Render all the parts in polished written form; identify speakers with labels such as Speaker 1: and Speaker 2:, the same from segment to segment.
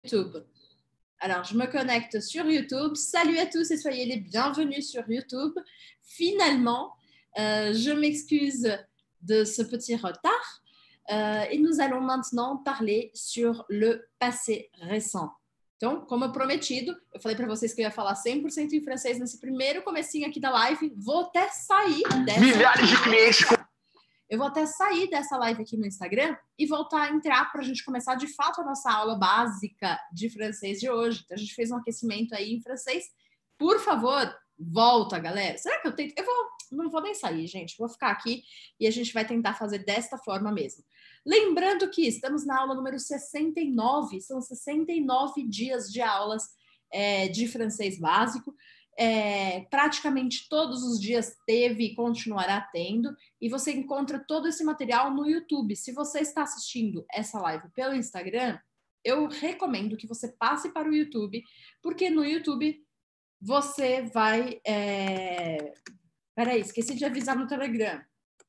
Speaker 1: YouTube. Alors, je me connecte sur YouTube. Salut à tous et soyez les bienvenus sur YouTube. Finalement, je m'excuse de ce petit retard. Et nous allons maintenant parler sur le passé récent. Então, como prometido, eu falei para vocês que eu ia falar 100% em francês nesse primeiro comecinho aqui da live. Vou até sair dessa...
Speaker 2: Milhares de clientes...
Speaker 1: Eu vou até sair dessa live aqui no Instagram e voltar a entrar para a gente começar de fato a nossa aula básica de francês de hoje. Então, a gente fez um aquecimento aí em francês. Por favor, volta, galera. Será que eu tento? Não vou nem sair, gente. Vou ficar aqui e a gente vai tentar fazer desta forma mesmo. Lembrando que estamos na aula número 69. São 69 dias de aulas de francês básico. Praticamente todos os dias teve e continuará tendo, e você encontra todo esse material no YouTube. Se você está assistindo essa live pelo Instagram, eu recomendo que você passe para o YouTube, porque no YouTube você vai... Peraí, esqueci de avisar no Telegram.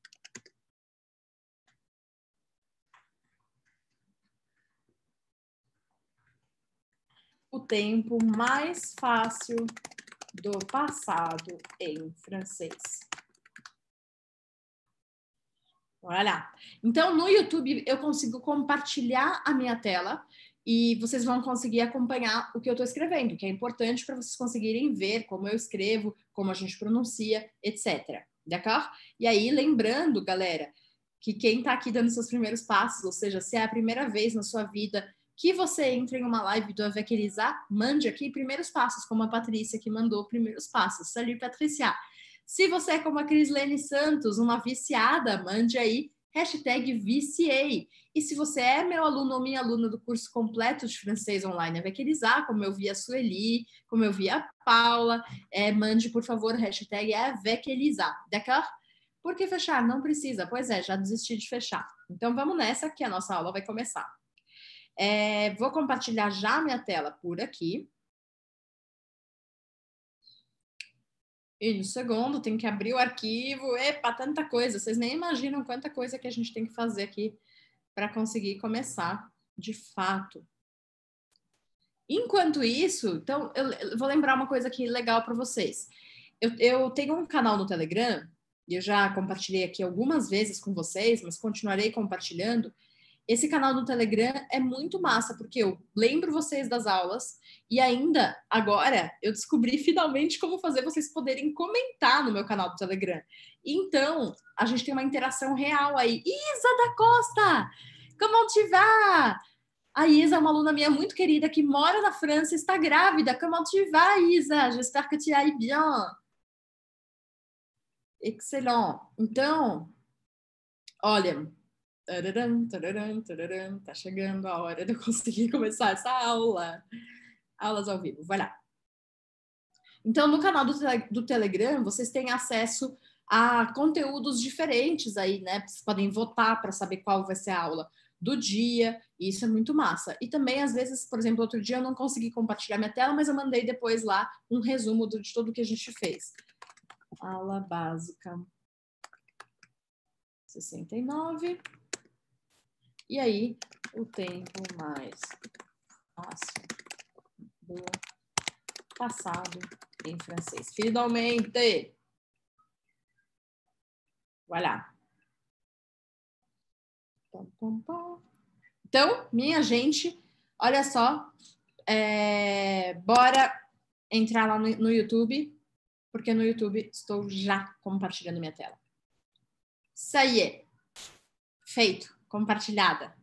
Speaker 1: O tempo mais fácil do passado em francês. Olha. Então, no YouTube, eu consigo compartilhar a minha tela e vocês vão conseguir acompanhar o que eu estou escrevendo, que é importante para vocês conseguirem ver como eu escrevo, como a gente pronuncia, etc. D'accord? E aí, lembrando, galera, que quem está aqui dando seus primeiros passos, ou seja, se é a primeira vez na sua vida que você entre em uma live do Avec Elisa, mande aqui primeiros passos, como a Patrícia que mandou primeiros passos. Salut, Patrícia! Se você é como a Crislene Santos, uma viciada, mande aí #viciei. E se você é meu aluno ou minha aluna do curso completo de francês online Avec Elisa, como eu vi a Sueli, como eu vi a Paula, mande, por favor, #Avec Elisa, d'accord? Por que fechar? Não precisa. Pois é, já desisti de fechar. Então vamos nessa que a nossa aula vai começar. Vou compartilhar já minha tela por aqui. E no segundo, tem que abrir o arquivo. Epa, tanta coisa. Vocês nem imaginam quanta coisa que a gente tem que fazer aqui para conseguir começar de fato. Enquanto isso, então, eu vou lembrar uma coisa aqui legal para vocês. Eu tenho um canal no Telegram, e eu já compartilhei aqui algumas vezes com vocês, mas continuarei compartilhando. Esse canal do Telegram é muito massa, porque eu lembro vocês das aulas e ainda, agora, eu descobri finalmente como fazer vocês poderem comentar no meu canal do Telegram. Então, a gente tem uma interação real aí. Isa da Costa! Comment tu vas? A Isa é uma aluna minha muito querida que mora na França, está grávida. Comment tu vas, Isa? J'espère que tu ailles bien. Excellent. Então, olha... Tá chegando a hora de eu conseguir começar essa aula. Aulas ao vivo, vai lá. Então, no canal do Telegram, vocês têm acesso a conteúdos diferentes aí, né? Vocês podem votar para saber qual vai ser a aula do dia, e isso é muito massa. E também, às vezes, por exemplo, outro dia eu não consegui compartilhar minha tela, mas eu mandei depois lá um resumo de tudo que a gente fez. Aula básica 69. E aí, o tempo mais fácil do passado em francês. Finalmente! Voilà. Então, minha gente, olha só. Bora entrar lá no YouTube, porque no YouTube estou já compartilhando minha tela. Ça y est. Feito. Compartilhada.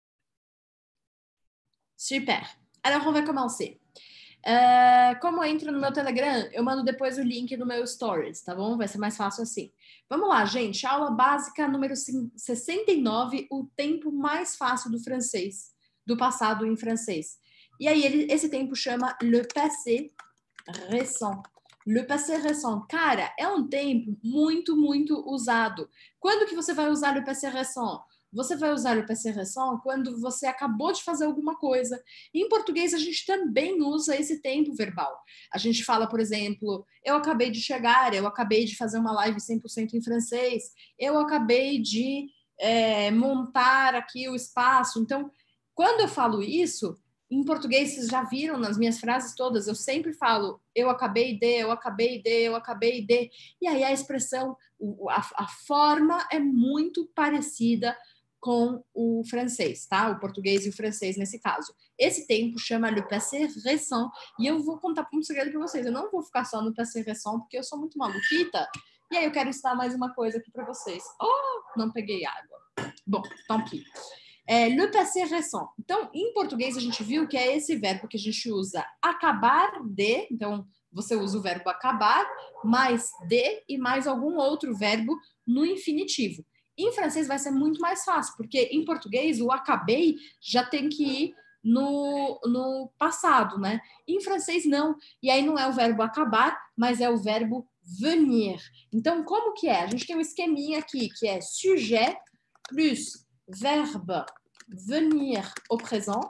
Speaker 1: Super. Alors, on va commencer. Como eu entro no meu Telegram, eu mando depois o link no meu Stories, tá bom? Vai ser mais fácil assim. Vamos lá, gente. Aula básica número 69, o tempo mais fácil do francês, do passado em francês. E aí, esse tempo chama le passé récent. Le passé récent. Cara, é um tempo muito, muito usado. Quando que você vai usar le passé récent? Você vai usar o passé récent quando você acabou de fazer alguma coisa. Em português, a gente também usa esse tempo verbal. A gente fala, por exemplo, eu acabei de chegar, eu acabei de fazer uma live 100% em francês, eu acabei de montar aqui o espaço. Então, quando eu falo isso, Em português, vocês já viram nas minhas frases todas, eu sempre falo eu acabei de, eu acabei de, eu acabei de. E aí a expressão, a forma é muito parecida com o francês, tá? O português e o francês nesse caso. Esse tempo chama le passé récent. E eu vou contar um segredo para vocês. Eu não vou ficar só no passé récent, porque eu sou muito maluquita. E aí eu quero ensinar mais uma coisa aqui para vocês. Oh, não peguei água. Bom, tant pis. Le passé récent. Então, em português, a gente viu que é esse verbo que a gente usa acabar de. Então, você usa o verbo acabar, mais de e mais algum outro verbo no infinitivo. Em francês vai ser muito mais fácil, porque em português o acabei já tem que ir no passado, né? Em francês não. E aí não é o verbo acabar, mas é o verbo venir. Então, como que é? A gente tem um esqueminha aqui, que é sujet plus verbe venir au présent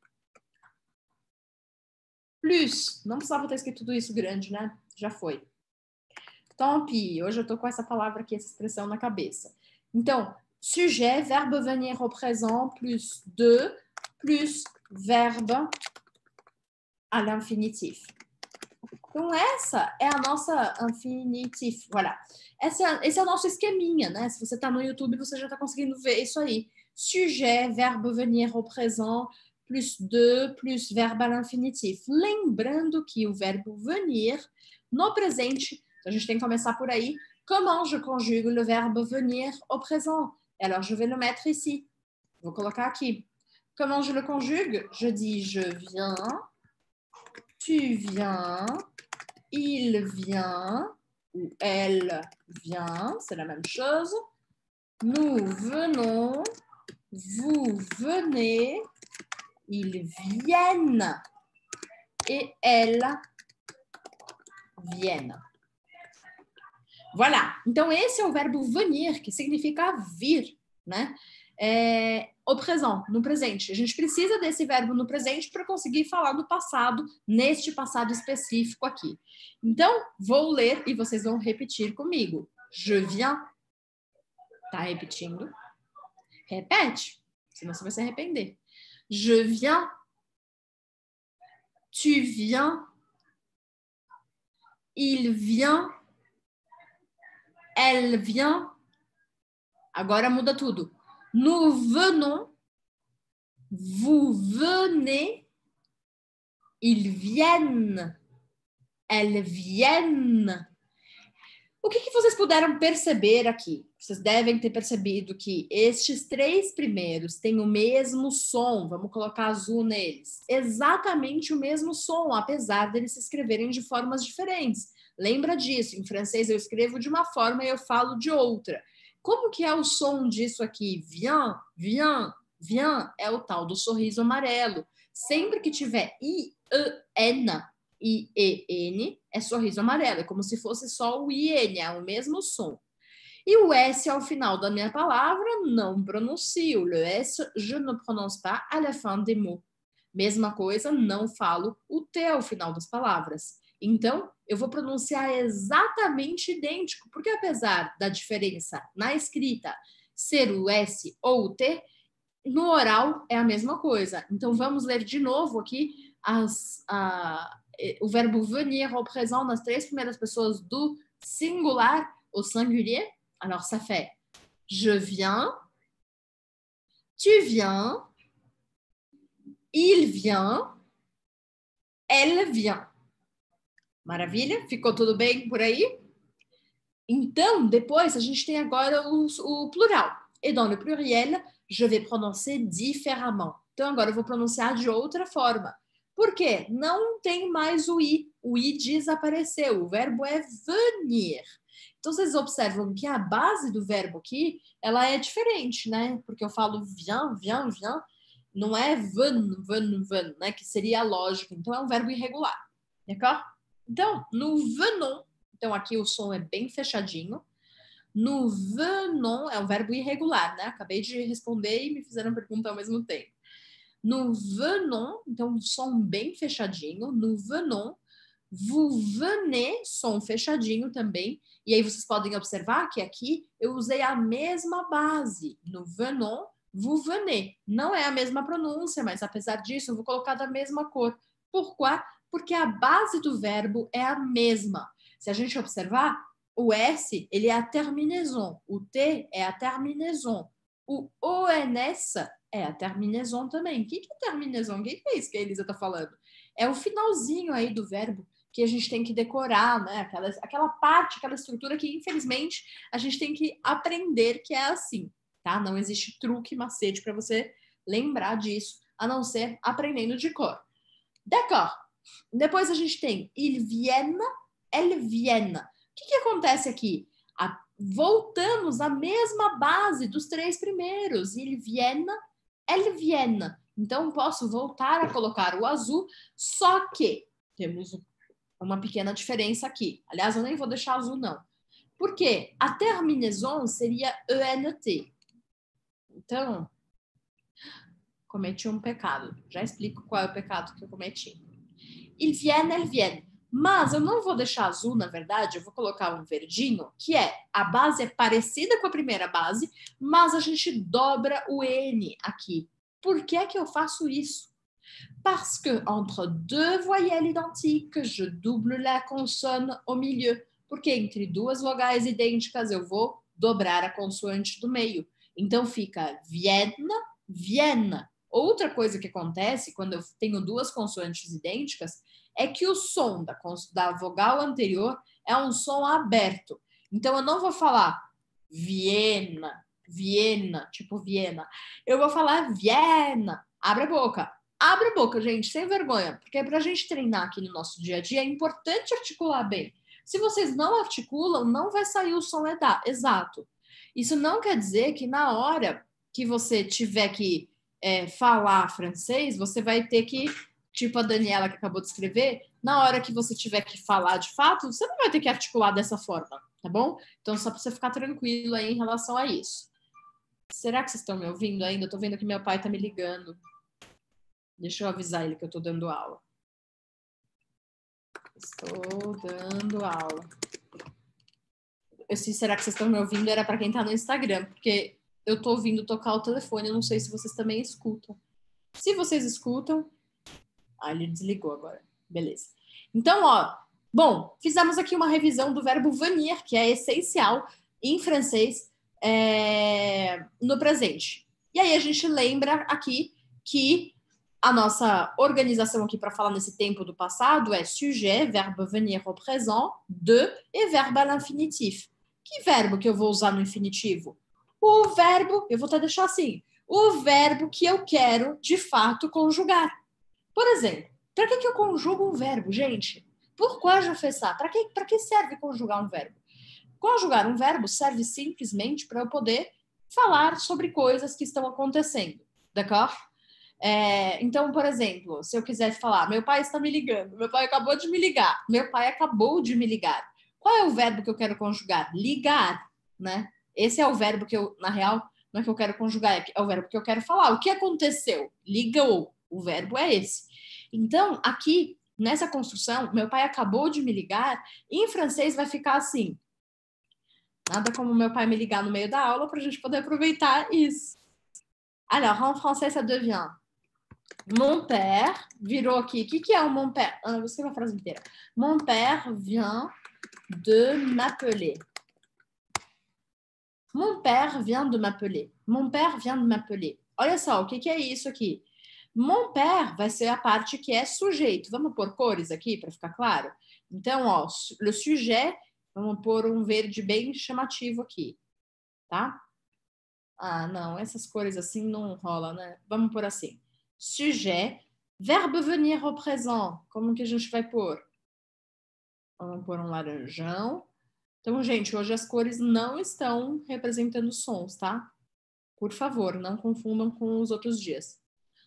Speaker 1: plus, não precisava ter escrito tudo isso grande, né? Já foi. Tant pis, hoje eu tô com essa palavra aqui, essa expressão na cabeça. Então, sujet, verbe venir au présent, plus de, plus verbe à l'infinitif. Então, essa é a nossa infinitif. Voilà. Esse é o nosso esqueminha, né? Se você está no YouTube, você já está conseguindo ver isso aí. Sujet, verbe venir au présent, plus de, plus verbe à l'infinitif. Lembrando que o verbo venir, no presente, a gente tem que começar por aí. Comment je conjugue le verbe venir au présent? Alors, je vais le mettre ici. Vou colocar aqui. Comment je le conjugue? Je dis je viens, tu viens, il vient ou elle vient, c'est la même chose. Nous venons, vous venez, ils viennent et elles viennent. Voilà. Então, esse é o verbo venir, que significa vir, né? Au présent, no presente. A gente precisa desse verbo no presente para conseguir falar do passado, neste passado específico aqui. Então, vou ler e vocês vão repetir comigo. Je viens. Tá repetindo? Repete, senão você vai se arrepender. Je viens. Tu viens. Il vient. Elle vient. Agora muda tudo. Nous venons. Vous venez. Ils viennent. Elles viennent. O que vocês puderam perceber aqui? Vocês devem ter percebido que estes três primeiros têm o mesmo som. Vamos colocar azul neles. Exatamente o mesmo som, apesar deles se escreverem de formas diferentes. Lembra disso? Em francês eu escrevo de uma forma e eu falo de outra. Como que é o som disso aqui? Viens, viens, viens é o tal do sorriso amarelo. Sempre que tiver I-E-N, I-E-N, é sorriso amarelo. É como se fosse só o I-N, é o mesmo som. E o S ao final da minha palavra, não pronuncio. Le S, je ne prononce pas à la fin des mots. Mesma coisa, não falo o T ao final das palavras. Então, eu vou pronunciar exatamente idêntico, porque apesar da diferença na escrita ser o S ou o T, no oral é a mesma coisa. Então, vamos ler de novo aqui o verbo venir au présent nas três primeiras pessoas do singular au singulier. Alors, ça fait je viens, tu viens, il vient, elle vient. Maravilha? Ficou tudo bem por aí? Então, depois a gente tem agora o plural. Et dans le pluriel, je vais prononcer différemment. Então, agora eu vou pronunciar de outra forma. Por quê? Não tem mais o I. O I desapareceu. O verbo é venir. Então, vocês observam que a base do verbo aqui, ela é diferente, né? Porque eu falo viens, viens, viens. Não é ven, ven, ven, né? Que seria a lógica. Então, é um verbo irregular. D'accord? Então, nous venons. Então, aqui o som é bem fechadinho. Nous venons é um verbo irregular, né? Acabei de responder e me fizeram pergunta ao mesmo tempo. Nous venons, então som bem fechadinho. Nous venons. Vous venez, som fechadinho também. E aí vocês podem observar que aqui eu usei a mesma base. Nous venons, vous venez. Não é a mesma pronúncia, mas apesar disso, eu vou colocar da mesma cor. Pourquoi? Porque a base do verbo é a mesma. Se a gente observar, o S, ele é a terminaison. O T é a terminaison. O ONS é a terminaison também. O que é terminaison? O que é isso que a Elisa está falando? É o finalzinho aí do verbo que a gente tem que decorar, né? Aquela parte, aquela estrutura que, infelizmente, a gente tem que aprender que é assim, tá? Não existe truque, macete para você lembrar disso, a não ser aprendendo de cor. D'accord. Depois a gente tem ils viennent, elles viennent. O que acontece aqui? Voltamos à mesma base dos três primeiros. Ils viennent, elles viennent. Então, posso voltar a colocar o azul, só que temos uma pequena diferença aqui. Aliás, eu nem vou deixar azul, não. Por quê? A terminaison seria ENT. Então, cometi um pecado. Já explico qual é o pecado que eu cometi. Ils viennent, elles viennent. Mas eu não vou deixar azul, na verdade, eu vou colocar um verdinho, que é, a base é parecida com a primeira base, mas a gente dobra o N aqui. Por que é que eu faço isso? Parce que entre deux voyelles identiques, je double la consonne au milieu. Porque entre duas vogais idênticas eu vou dobrar a consoante do meio. Então fica vienne, vienne. Outra coisa que acontece quando eu tenho duas consoantes idênticas é que o som da vogal anterior é um som aberto. Então eu não vou falar Viena, Viena, tipo Viena. Eu vou falar Viena. Abre a boca. Abre a boca, gente, sem vergonha, porque para a gente treinar aqui no nosso dia a dia é importante articular bem. Se vocês não articulam, não vai sair o som exato. Isso não quer dizer que na hora que você tiver que falar francês, você vai ter que, tipo a Daniela que acabou de escrever, na hora que você tiver que falar de fato, você não vai ter que articular dessa forma, tá bom? Então, só para você ficar tranquilo aí em relação a isso. Será que vocês estão me ouvindo ainda? Eu tô vendo que meu pai tá me ligando. Deixa eu avisar ele que eu tô dando aula. Estou dando aula. Será que vocês estão me ouvindo? Era para quem tá no Instagram, porque eu tô ouvindo tocar o telefone, eu não sei se vocês também escutam. Se vocês escutam... Ah, ele desligou agora. Beleza. Então, ó, bom, fizemos aqui uma revisão do verbo venir, que é essencial em francês no presente. E aí a gente lembra aqui que a nossa organização aqui para falar nesse tempo do passado é sujet, verbe venir au présent, de e verbe à l'infinitif. Que verbo que eu vou usar no infinitivo? O verbo, eu vou até deixar assim, o verbo que eu quero, de fato, conjugar. Por exemplo, para que eu conjugo um verbo, gente? Pourquoi je fais ça? Para que serve conjugar um verbo? Conjugar um verbo serve simplesmente para eu poder falar sobre coisas que estão acontecendo, d'accord? Então, por exemplo, se eu quisesse falar, meu pai está me ligando, meu pai acabou de me ligar, meu pai acabou de me ligar. Qual é o verbo que eu quero conjugar? Ligar, né? Esse é o verbo que eu, na real, não é que eu quero conjugar, é o verbo que eu quero falar. O que aconteceu? Ligou. O verbo é esse. Então, aqui, nessa construção, meu pai acabou de me ligar, em francês vai ficar assim. Nada como meu pai me ligar no meio da aula para a gente poder aproveitar isso. Alors, en français, ça devient mon père, virou aqui. O que é o mon père? Vou escrever a frase inteira. Mon père vient de m'appeler. Mon père vient de m'appeler. Mon père vient de m'appeler. Olha só, o que é isso aqui? Mon père vai ser a parte que é sujeito. Vamos pôr cores aqui para ficar claro? Então, ó, le sujet, vamos pôr um verde bem chamativo aqui, tá? Ah, não, essas cores assim não rola, né? Vamos pôr assim. Sujet, verbe venir au présent. Como que a gente vai pôr? Vamos pôr um laranjão. Então, gente, hoje as cores não estão representando sons, tá? Por favor, não confundam com os outros dias.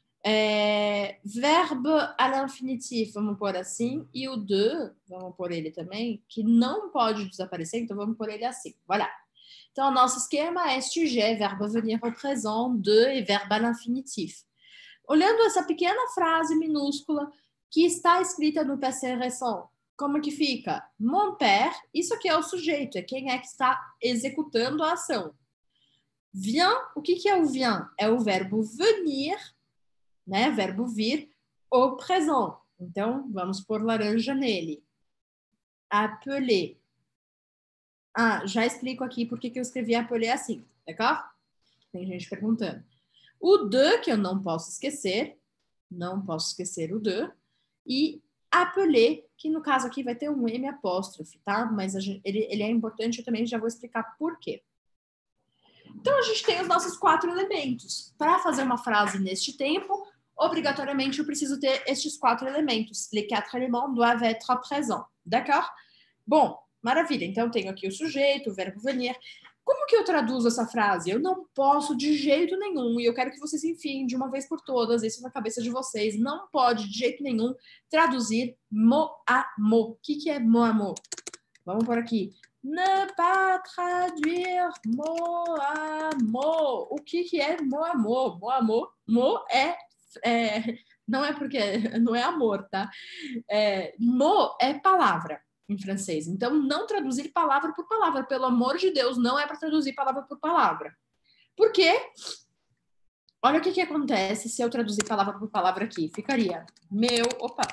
Speaker 1: Verbe à l'infinitif, vamos pôr assim. E o de, vamos pôr ele também, que não pode desaparecer, então vamos pôr ele assim. Voilà. Então, o nosso esquema é sujet, verbe venir au présent, de e verbe à l'infinitif. Olhando essa pequena frase minúscula que está escrita no passé récent, como que fica? Mon père, isso aqui é o sujeito, é quem é que está executando a ação. Vient, o que é o vient? É o verbo venir, né? Verbo vir, au présent. Então, vamos pôr laranja nele. Appeler. Ah, já explico aqui por que eu escrevi appeler assim, d'accord? Tem gente perguntando. O de, que eu não posso esquecer o de, e appeler, que no caso aqui vai ter um M apóstrofe, tá? Mas ele é importante, eu também já vou explicar por quê. Então, a gente tem os nossos 4 elementos. Para fazer uma frase neste tempo, obrigatoriamente eu preciso ter estes 4 elementos. Les 4 éléments doivent être présents, d'accord? Bom, maravilha. Então, eu tenho aqui o sujeito, o verbo venir. Como que eu traduzo essa frase? Eu não posso de jeito nenhum, e eu quero que vocês enfiem de uma vez por todas isso na cabeça de vocês. Não pode de jeito nenhum traduzir mot a mot. O que é mot a mot? Vamos por aqui. Ne pas traduire mot a mot. O que é mot a mot? Mot a mot. Mot não é porque não é amor, tá? Mot é palavra em francês. Então, não traduzir palavra por palavra. Pelo amor de Deus, não é para traduzir palavra por palavra. Por quê? Olha o que acontece se eu traduzir palavra por palavra aqui. Ficaria meu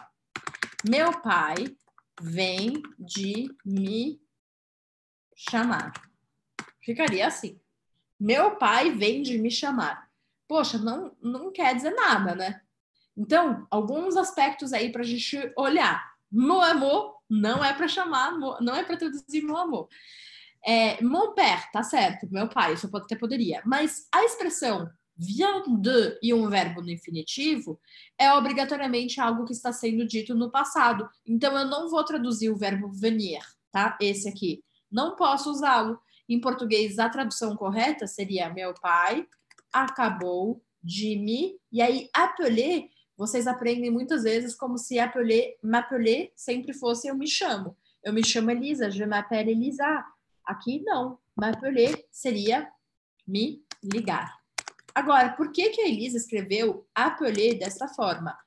Speaker 1: pai vem de me chamar. Ficaria assim. Meu pai vem de me chamar. Poxa, não quer dizer nada, né? Então, alguns aspectos aí para a gente olhar. Mon amour não é para chamar, não é para traduzir mon amour. Mon père, tá certo, meu pai, isso até poderia. Mas a expressão vient de e um verbo no infinitivo é obrigatoriamente algo que está sendo dito no passado. Então, eu não vou traduzir o verbo venir, tá? Esse aqui. Não posso usá-lo. Em português, a tradução correta seria meu pai acabou de me... E aí, appeler, vocês aprendem muitas vezes como se m'appeler sempre fosse eu me chamo. Eu me chamo Elisa, je m'appelle Elisa. Aqui não. M'appeler seria me ligar. Agora, por que a Elisa escreveu appeler dessa forma?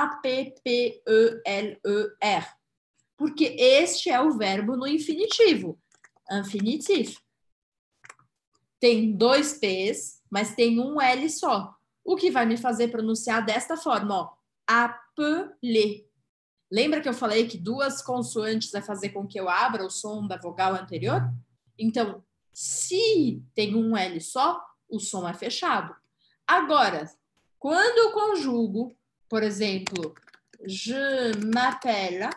Speaker 1: A-P-P-E-L-E-R. Porque este é o verbo no infinitivo. Infinitif. Tem 2 P's, mas tem um L só. O que vai me fazer pronunciar desta forma, ó. Appeler. Lembra que eu falei que 2 consoantes vai fazer com que eu abra o som da vogal anterior? Então, se tem um L só, o som é fechado. Agora, quando eu conjugo, por exemplo, je m'appelle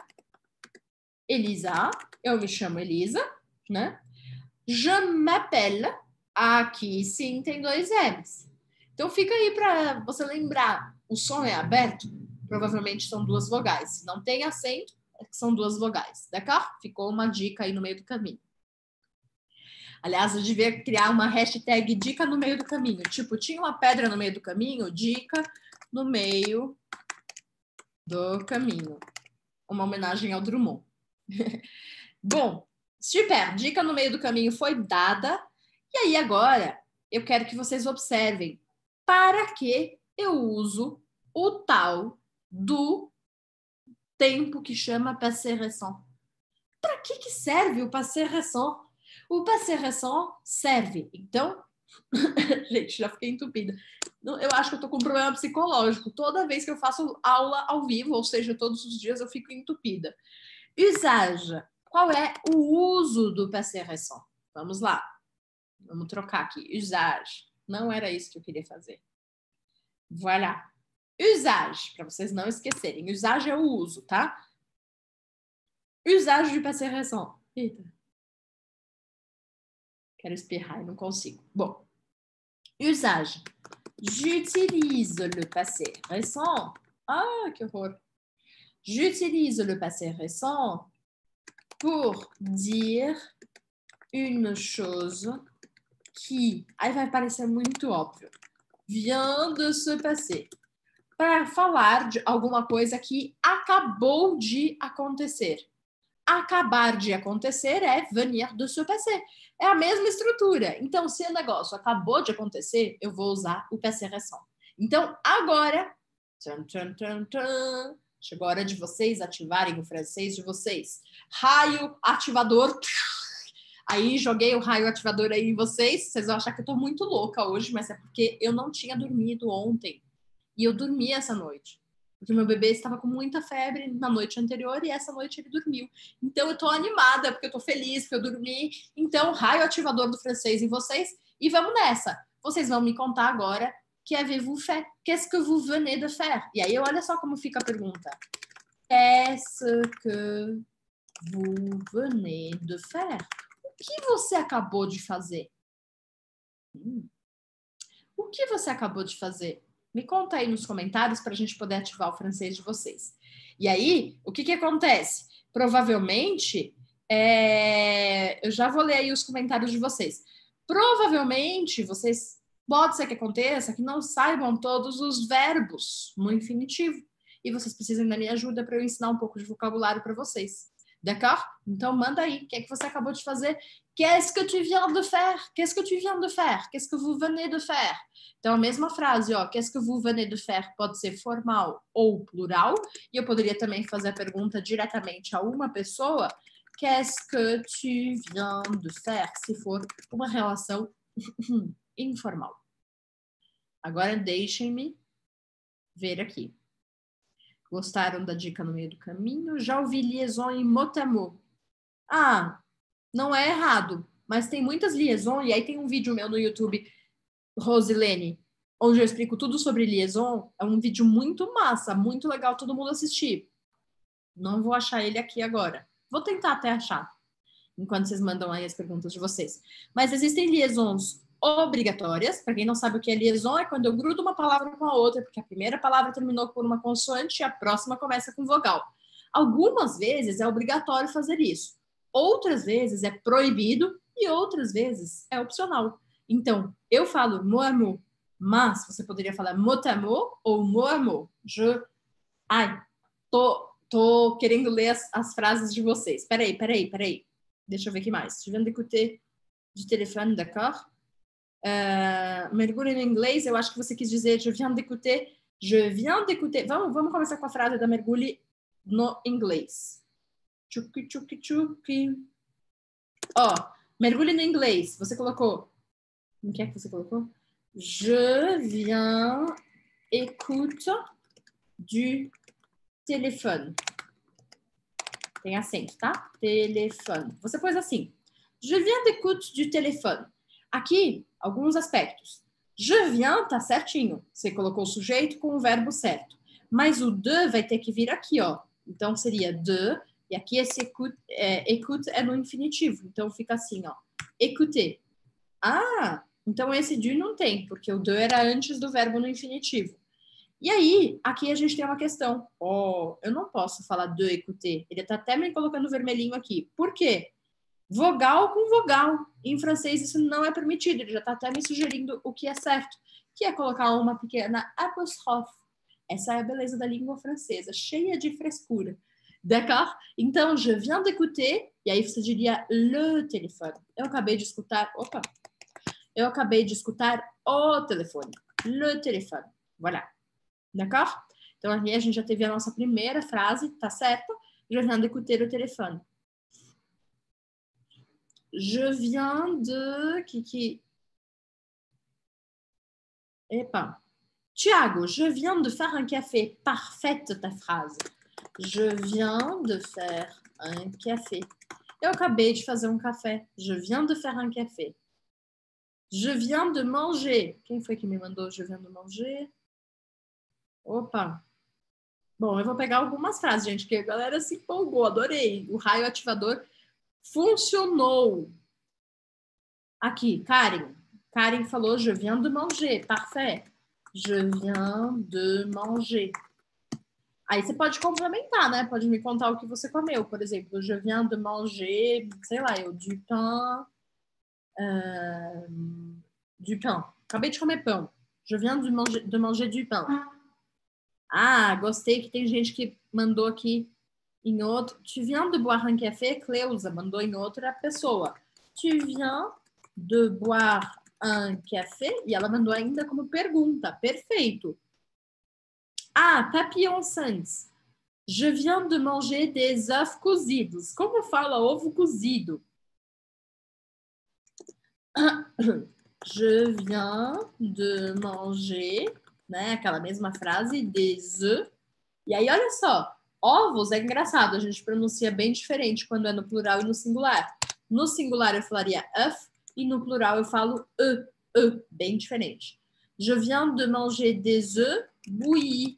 Speaker 1: Elisa, eu me chamo Elisa, né? Je m'appelle, aqui sim tem 2 M's. Então fica aí para você lembrar, o som é aberto, provavelmente são 2 vogais. Se não tem acento, são 2 vogais, d'accord? Ficou uma dica aí no meio do caminho. Aliás, eu devia criar uma hashtag dica no meio do caminho. Tipo, tinha uma pedra no meio do caminho, dica no meio do caminho. Uma homenagem ao Drummond. Bom, super, dica no meio do caminho foi dada. E aí agora eu quero que vocês observem para que eu uso o tal do tempo que chama passé récent. Para que serve o passé récent? O passé récent serve. Então, gente, já fiquei entupida. Eu acho que eu tô com um problema psicológico. Toda vez que eu faço aula ao vivo, ou seja, todos os dias, eu fico entupida. Usage. Qual é o uso do passé récent? Vamos lá. Vamos trocar aqui. Usage. Não era isso que eu queria fazer. Voilà. Usage, para vocês não esquecerem. Usage é o uso, tá? Usage du passé récent. Eita. Quero espirrar e não consigo. Bom. Usage. J'utilise le passé récent. Ah, que horror. J'utilise le passé récent pour dire une chose qui, aí vai parecer muito óbvio, vient de se passer. Para falar de alguma coisa que acabou de acontecer. Acabar de acontecer é venir de se passer. É a mesma estrutura. Então, se o negócio acabou de acontecer, eu vou usar o passé récent. Então, agora, chegou a hora de vocês ativarem o francês de vocês. Raio ativador. Aí joguei o raio ativador aí em vocês. Vocês vão achar que eu tô muito louca hoje, mas é porque eu não tinha dormido ontem. E eu dormi essa noite. Porque meu bebê estava com muita febre na noite anterior e essa noite ele dormiu. Então eu tô animada, porque eu tô feliz, porque eu dormi. Então, raio ativador do francês em vocês. E vamos nessa. Vocês vão me contar agora qu'avez-vous fait? Qu'est-ce que vous venez de faire? E aí, olha só como fica a pergunta. Qu'est-ce que vous venez de faire? O que você acabou de fazer? O que você acabou de fazer? Me conta aí nos comentários para a gente poder ativar o francês de vocês. E aí, o que acontece? Provavelmente, eu já vou ler aí os comentários de vocês. Provavelmente, vocês, pode ser que aconteça que não saibam todos os verbos no infinitivo. E vocês precisam da minha ajuda para eu ensinar um pouco de vocabulário para vocês. D'accord? Então, manda aí. O que é que você acabou de fazer? Qu'est-ce que tu viens de faire? Qu'est-ce que tu viens de faire? Qu'est-ce que vous venez de faire? Então, a mesma frase, ó, qu'est-ce que vous venez de faire pode ser formal ou plural, e eu poderia também fazer a pergunta diretamente a uma pessoa, qu'est-ce que tu viens de faire, se for uma relação informal. Agora, deixem-me ver aqui. Gostaram da dica no meio do caminho? Já ouvi liaison em mot à mot. Ah, não é errado, mas tem muitas liaisons, e aí tem um vídeo meu no YouTube, Rosilene, onde eu explico tudo sobre liaison. É um vídeo muito massa, muito legal todo mundo assistir. Não vou achar ele aqui agora. Vou tentar até achar, enquanto vocês mandam aí as perguntas de vocês. Mas existem liaisons obrigatórias. Para quem não sabe o que é liaison, é quando eu grudo uma palavra com a outra, porque a primeira palavra terminou por uma consoante e a próxima começa com vogal. Algumas vezes é obrigatório fazer isso. Outras vezes é proibido e outras vezes é opcional. Então, eu falo mot à mot, mas você poderia falar mot à mot ou mot à mot. Ai, tô querendo ler as frases de vocês. Peraí. Deixa eu ver aqui mais. Je viens d'écouter du téléphone, d'accord? Mergulho no inglês, eu acho que você quis dizer je viens d'écouter. Vamos começar com a frase da mergulho no inglês. Tchuki, tchuki, tchuki. Ó, mergulho no inglês. Você colocou. O que é que você colocou? Je viens écoute du téléphone. Tem acento, tá? Telefone. Você pôs assim. Je viens d'écoute du téléphone. Aqui, alguns aspectos. Je viens tá certinho. Você colocou o sujeito com o verbo certo. Mas o de vai ter que vir aqui, ó. Então, seria de. E aqui esse écoute é no infinitivo. Então, fica assim, ó. Écouter. Ah, então esse de não tem, porque o de era antes do verbo no infinitivo. E aí, aqui a gente tem uma questão. Eu não posso falar de écouter. Ele tá até me colocando vermelhinho aqui. Por quê? Vogal com vogal. Em francês isso não é permitido. Ele já tá até me sugerindo o que é certo, que é colocar uma pequena apóstrofe. Essa é a beleza da língua francesa, cheia de frescura. D'accord? Então, je viens d'écouter, e aí você diria le téléphone. Eu acabei de escutar o telefone. Le téléphone. Voilà. D'accord? Então, aqui a gente já teve a nossa primeira frase, tá certo? Je viens d'écouter o telefone. Je viens de... Epa. Tiago, je viens de faire un café. Parfaite ta phrase. Je viens de faire un café. Eu acabei de fazer um café. Je viens de faire un café. Je viens de manger. Quem foi que me mandou je viens de manger? Opa. Bom, eu vou pegar algumas frases, gente, que a galera se empolgou, adorei. O raio ativador funcionou. Aqui, Karen. Karen falou, je viens de manger. Parfait. Je viens de manger. Aí você pode complementar, né? Pode me contar o que você comeu. Por exemplo, je viens de manger, sei lá, du pain. Du pain. Acabei de comer pão. Je viens de manger du pain. Ah, gostei que tem gente que mandou aqui em outro. Tu viens de boire un café? Cleusa mandou em outra pessoa. Tu viens de boire un café? E ela mandou ainda como pergunta. Perfeito. Ah, Papillon Sands. Je viens de manger des œufs cozidos. Como fala ovo cozido? Je viens de manger, né? Aquela mesma frase, des œufs. E aí, olha só, ovos é engraçado, a gente pronuncia bem diferente quando é no plural e no singular. No singular eu falaria œuf e no plural eu falo bem diferente. Je viens de manger des œufs bouillis.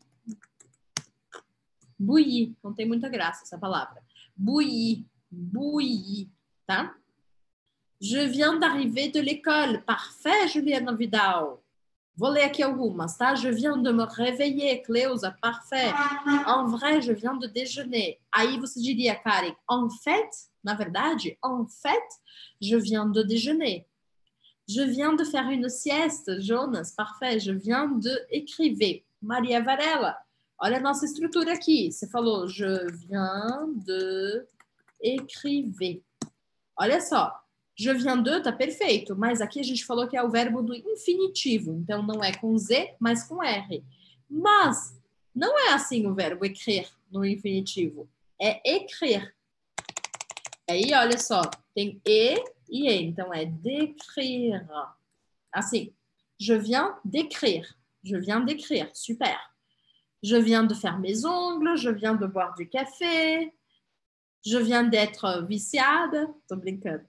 Speaker 1: Bouillis, não tem muita graça essa palavra. Bouillis, bouillis, tá? Je viens d'arriver de l'école. Parfait, Juliana Vidal. Vou ler aqui algumas, tá? Je viens de me réveiller, Cleusa, parfait. En vrai, je viens de déjeuner. Aí você diria, Karen, en fait, na verdade, en fait, je viens de déjeuner. Je viens de faire une sieste, Jonas, parfait. Je viens de écriver. Maria Varela, olha a nossa estrutura aqui. Você falou, je viens de écriver. Olha só. Je viens de, tá perfeito, mas aqui a gente falou que é o verbo do infinitivo, então não é com Z, mas com R. Mas não é assim o verbo écrire no infinitivo, é écrire. Aí, olha só, tem E e E, então é d'écrire. Assim, je viens d'écrire, super. Je viens de faire mes ongles, je viens de boire du café, je viens d'être viciada, tô brincando.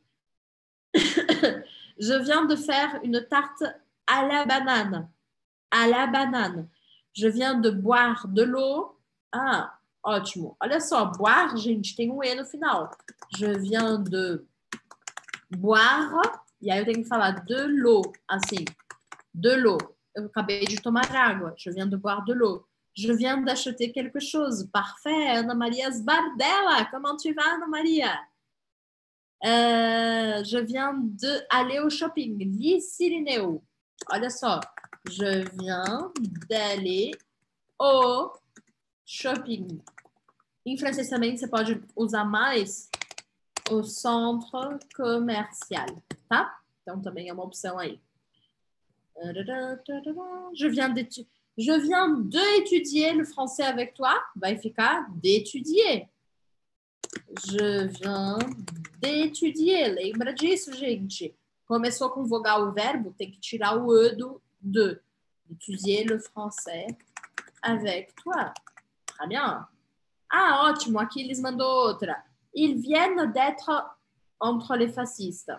Speaker 1: Je viens de faire une tarte à la banane. À la banane. Je viens de boire de l'eau. Ah, ótimo. Olha só, boire, gente, tem um E no final. Je viens de boire. E aí eu tenho que falar de l'eau, assim. De l'eau. Eu acabei de tomar água. Je viens de boire de l'eau. Je viens d'acheter quelque chose. Parfait, Ana Maria Sbardella. Comment tu vas, Ana Maria? Je viens d'aller au shopping. Licirinéu. Olha só. Je viens d'aller au shopping. Em francês também você pode usar mais o centre commercial, tá? Então também é uma opção aí. Je viens d'étudier le français avec toi. Vai ficar d'étudier. Je viens d'étudier. Lembra disso, gente? Começou com vogal o verbo, tem que tirar o E do de. Étudier le français avec toi. Très bien. Ah, ótimo. Aqui eles mandou outra. Ils viennent d'être entre les fascistes.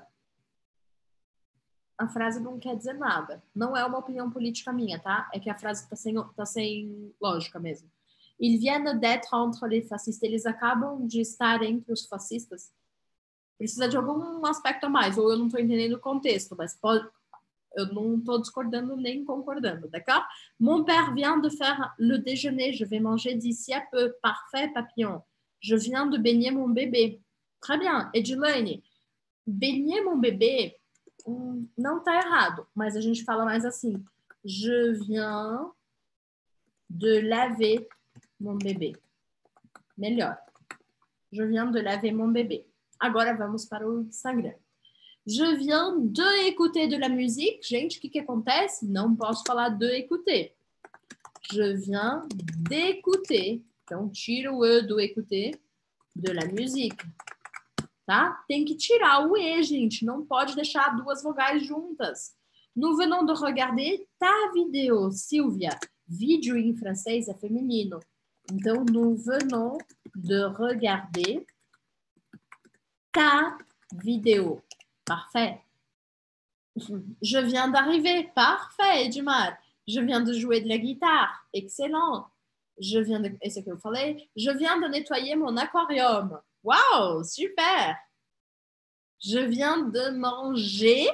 Speaker 1: A frase não quer dizer nada. Não é uma opinião política minha, tá? É que a frase tá sem lógica mesmo. Ils viennent d'être entre les fascistes. Eles acabam de estar entre os fascistas. Precisa de algum aspecto a mais, ou eu não estou entendendo o contexto, mas eu não estou discordando nem concordando, d'accord? Mon père vient de faire le déjeuner. Je vais manger d'ici à peu. Parfait, papillon. Je viens de baigner mon bébé. Très bien. Edilane, baigner mon bébé não está errado, mas a gente fala mais assim. Je viens de laver mon bébé. Melhor. Je viens de laver mon bébé. Agora vamos para o Instagram. Je viens de écouter de la musique. Gente, o que acontece? Não posso falar de écouter. Je viens d'écouter. Então, tira o E do écouter de la musique. Tá? Tem que tirar o E, gente. Não pode deixar duas vogais juntas. Nous venons de regarder ta vidéo, Silvia. Vídeo em francês é feminino. Então, nous venons de regarder ta vidéo. Parfait. Je viens d'arriver. Parfait, Edmar. Je viens de jouer de la guitare. Excellent. Esse aqui eu falei. Je viens de nettoyer mon aquarium. Uau, super. Je viens de manger.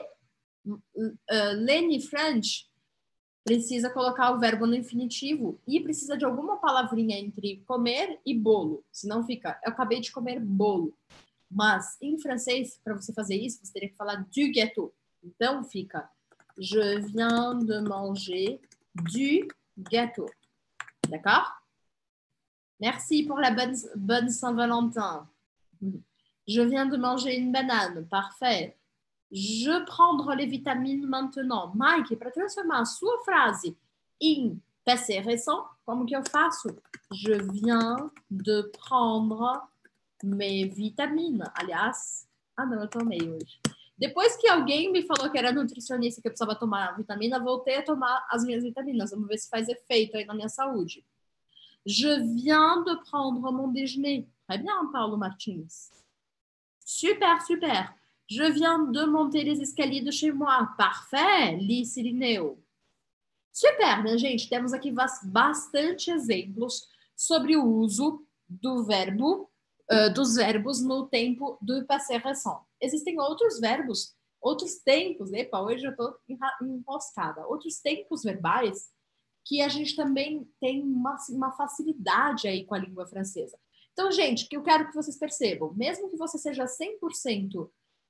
Speaker 1: Lenny French precisa colocar o verbo no infinitivo e precisa de alguma palavrinha entre comer e bolo. Senão fica, eu acabei de comer bolo. Mas em francês, para você fazer isso, você teria que falar du gâteau. Então fica, je viens de manger du gâteau. D'accord? Merci pour la bonne Saint-Valentin. Je viens de manger une banane. Parfait. Je prendre les vitamines maintenant. Mike, para transformar a sua frase em passé récent, como que eu faço? Je viens de prendre mes vitamines. Aliás, não, eu tomei hoje. Depois que alguém me falou que era nutricionista, que eu precisava tomar vitamina, voltei a tomar as minhas vitaminas. Vamos ver se faz efeito aí na minha saúde. Je viens de prendre mon déjeuner. Très bien, Paulo Martins. Super, super. Je viens de monter les escaliers de chez moi. Parfait, Liz Irineu. Super, né, gente? Temos aqui bastante exemplos sobre o uso do verbo, dos verbos no tempo do passé récent. Existem outros verbos, outros tempos, epa, hoje eu estou enroscada, outros tempos verbais que a gente também tem uma facilidade aí com a língua francesa. Então, gente, que eu quero que vocês percebam, mesmo que você seja 100%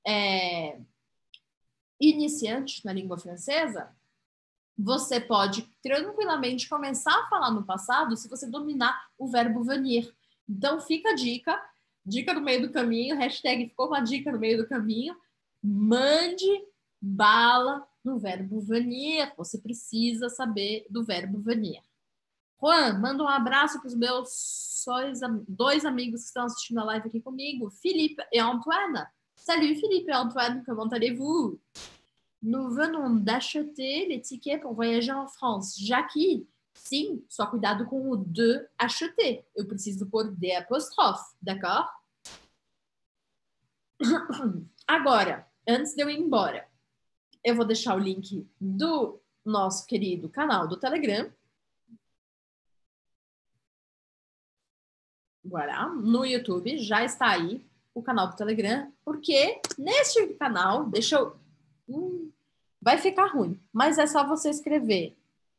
Speaker 1: iniciante na língua francesa, você pode tranquilamente começar a falar no passado se você dominar o verbo venir. Então, fica a dica no meio do caminho, hashtag ficou uma dica no meio do caminho, mande bala no verbo venir. Você precisa saber do verbo venir. Juan, manda um abraço para os meus dois amigos que estão assistindo a live aqui comigo, Philippe e Antoine. Salut Philippe et Antoine, comment allez-vous? Nous venons d'acheter les tickets pour voyager en France. Jackie, sim, só cuidado com o de acheter. Eu preciso pôr de apóstrofe, d'accord? Agora, antes de eu ir embora, eu vou deixar o link do nosso querido canal do Telegram. Voilà, no YouTube já está aí o canal do Telegram, porque neste canal, deixa eu... vai ficar ruim, mas é só você escrever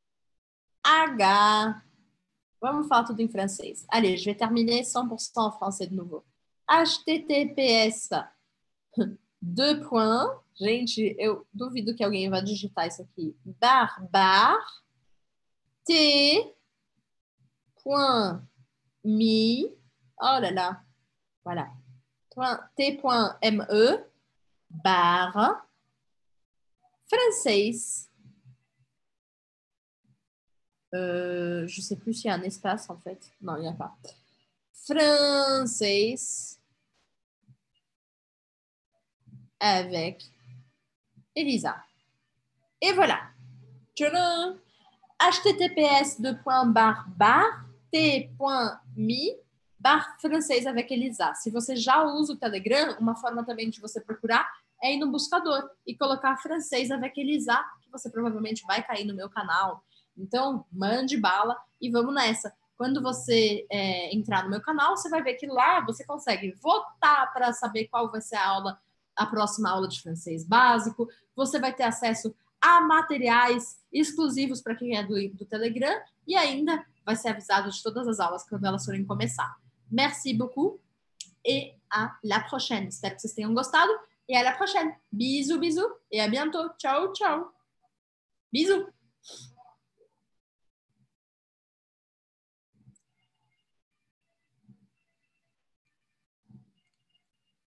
Speaker 1: H... Vamos falar tudo em francês. Allez, je vais terminer 100% en français de nouveau. HTTPS, deux points. Gente, eu duvido que alguém vai digitar isso aqui. Barbar, T, point, mi, oh là là, voilà. T.me, barre, français. Je ne sais plus s'il y a un espace en fait. Non, il n'y a pas. Français avec Elisa. Et voilà. Tcharam! https://t.me/francês avec Elisa. Se você já usa o Telegram, uma forma também de você procurar é ir no buscador e colocar francês avec Elisa, que você provavelmente vai cair no meu canal. Então, mande bala e vamos nessa. Quando você entrar no meu canal, você vai ver que lá você consegue votar para saber qual vai ser a próxima aula de francês básico. Você vai ter acesso a materiais exclusivos para quem é do Telegram e ainda vai ser avisado de todas as aulas quando elas forem começar. Merci beaucoup et à la prochaine. Espero que vocês tenham gostado e à la prochaine. Bisous, bisous et à bientôt. Ciao, ciao. Bisous.